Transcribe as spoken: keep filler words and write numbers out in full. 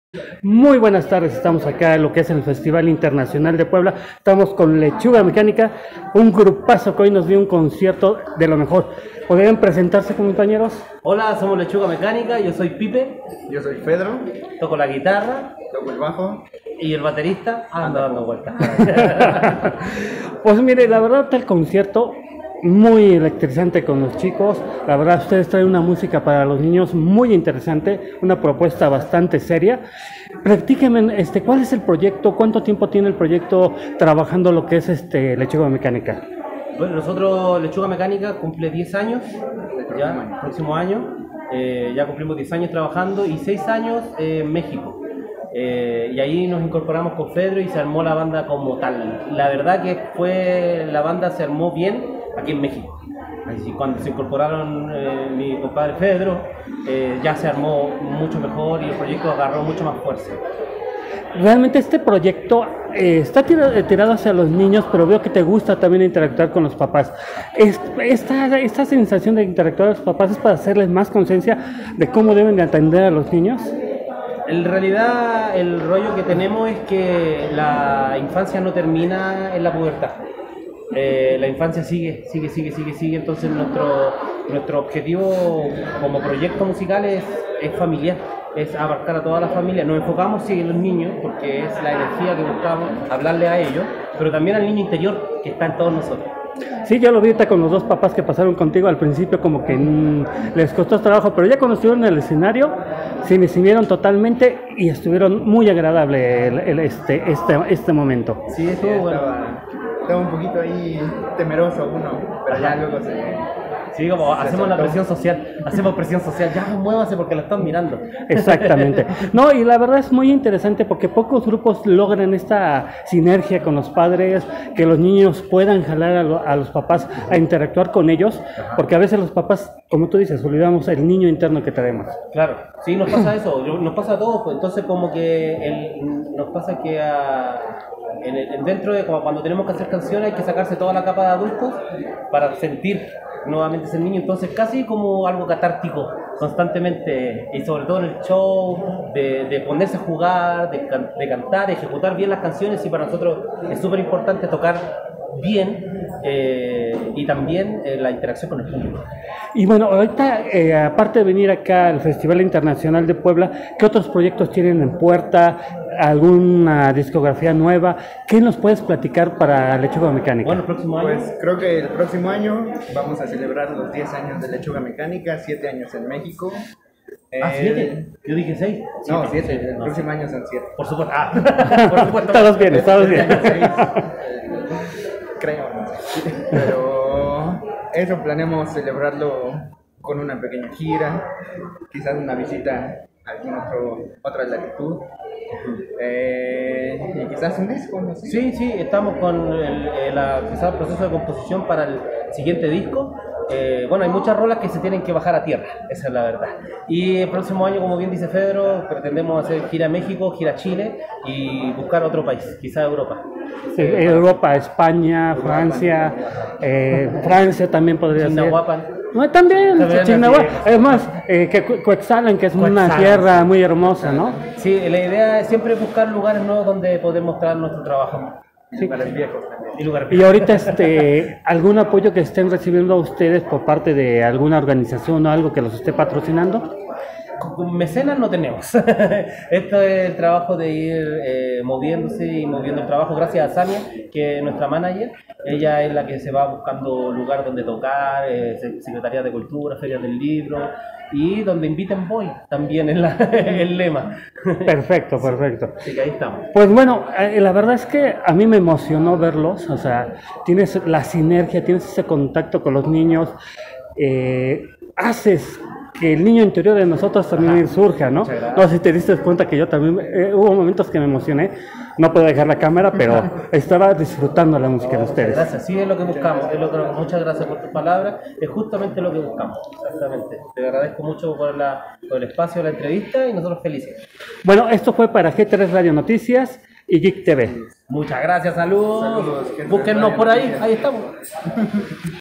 Muy buenas tardes, estamos acá en lo que es el Festival Internacional de Puebla. Estamos con Lechuga Mecánica, un grupazo que hoy nos dio un concierto de lo mejor. ¿Podrían presentarse, compañeros? Hola, somos Lechuga Mecánica, yo soy Pipe, Yo soy Pedro, toco la guitarra toco el bajo. y el baterista anda dando vueltas. Pues mire, la verdad está el concierto muy electrizante con los chicos. La verdad ustedes traen una música para los niños muy interesante, una propuesta bastante seria. Practíquenme, este, ¿cuál es el proyecto? ¿Cuánto tiempo tiene el proyecto trabajando lo que es este Lechuga Mecánica? Bueno, nosotros Lechuga Mecánica cumple diez años, ya, el próximo año, eh, ya cumplimos diez años trabajando y seis años eh, en México. Eh, y ahí nos incorporamos con Fedro y se armó la banda como tal. La verdad que fue, la banda se armó bien aquí en México. Así, cuando se incorporaron eh, mi compadre Fedro, eh, ya se armó mucho mejor y el proyecto agarró mucho más fuerza. Realmente este proyecto eh, está tirado, tirado hacia los niños, pero veo que te gusta también interactuar con los papás. Es- Esta, esta sensación de interactuar con los papás es para hacerles más conciencia de cómo deben de atender a los niños. En realidad el rollo que tenemos es que la infancia no termina en la pubertad. Eh, la infancia sigue, sigue, sigue, sigue, sigue. Entonces nuestro, nuestro objetivo como proyecto musical es, es familiar, es abarcar a toda la familia. Nos enfocamos sí en los niños porque es la energía que buscamos, hablarle a ellos, pero también al niño interior que está en todos nosotros. Sí, yo lo vi ahorita con los dos papás que pasaron contigo al principio, como que mm, les costó trabajo, pero ya cuando estuvieron en el escenario, se recibieron totalmente y estuvieron muy agradable el- el- este, este, este momento. Sí, estuvo bueno. Estaba, estaba un poquito ahí temeroso uno, pero ya luego se... Sí, como Se hacemos la soltó. presión social, hacemos presión social, ya muévanse porque la están mirando. Exactamente. No, y la verdad es muy interesante porque pocos grupos logran esta sinergia con los padres, que los niños puedan jalar a, lo- a los papás a interactuar con ellos, porque a veces los papás, como tú dices, olvidamos el niño interno que tenemos. Claro, sí, nos pasa eso, yo- nos pasa a todos, pues entonces como que el- nos pasa que a- en el- en dentro de como cuando tenemos que hacer canciones hay que sacarse toda la capa de adultos para sentir nuevamente ese niño, entonces casi como algo catártico constantemente y sobre todo en el show, de, de ponerse a jugar, de, can- de cantar, de ejecutar bien las canciones y para nosotros es súper importante tocar bien eh, y también eh, la interacción con el público. Y bueno, ahorita, eh, aparte de venir acá al Festival Internacional de Puebla, ¿qué otros proyectos tienen en puerta? ¿Alguna discografía nueva? ¿Qué nos puedes platicar para Lechuga Mecánica? Bueno, el próximo año. Pues creo que el próximo año vamos a celebrar los diez años de Lechuga Mecánica, siete años en México. Ah, Eh, siete. Yo dije seis. No, siete, el No, próximo año son siete. por supuesto. Ah, por supuesto. Todos bien, todos bien. Este año seis, eh, creo, no sé. Pero eso planeamos celebrarlo con una pequeña gira, quizás una visita a algún otro, otra latitud. Eh, y quizás un disco, no sé. Sí, sí, estamos con el, el, la- quizá el proceso de composición para el siguiente disco. Eh, bueno, hay muchas rolas que se tienen que bajar a tierra, esa es la verdad. Y el próximo año, como bien dice Fedro, pretendemos hacer gira a México, gira a Chile y buscar otro país, quizá Europa. Sí, Europa, España, Francia, eh, Francia también podría ser. Chignahuapan. No, también, También, Chignahuapan. así es. Además, eh, que Cu- Cuetzalan, que es una Cuetzalan, tierra sí. muy hermosa, ¿no? Sí, la idea es siempre buscar lugares nuevos donde poder mostrar nuestro trabajo. Y lugares viejos también. Y lugares Y ahorita, este, ¿algún apoyo que estén recibiendo ustedes por parte de alguna organización o algo que los esté patrocinando? Con mecenas no tenemos. Esto es el trabajo de ir eh, moviéndose y moviendo el trabajo. Gracias a Sania, que es nuestra manager. Ella es la que se va buscando lugar donde tocar, eh, se- Secretaría de Cultura, Ferias del Libro y donde inviten voy, también es la- el lema. Perfecto, perfecto. Así que ahí estamos. Pues bueno, eh, la verdad es que a mí me emocionó verlos, o sea, tienes la sinergia, tienes ese contacto con los niños, eh, haces que el niño interior de nosotros también Ajá. surja, ¿no? Muchas gracias. No sé si te diste cuenta que yo también, eh, hubo momentos que me emocioné, no puedo dejar la cámara, pero estaba disfrutando la música de ustedes. Gracias, sí es lo que buscamos. Es lo que, muchas gracias por tus palabras. Es justamente lo que buscamos. Exactamente. Te agradezco mucho por, la, por el espacio, la entrevista y nosotros felices. Bueno, esto fue para G tres Radio Noticias y Geek T V. Muchas gracias, saludos. Saludos, gente de Búsquennos Radio por ahí, Noticias. ahí estamos.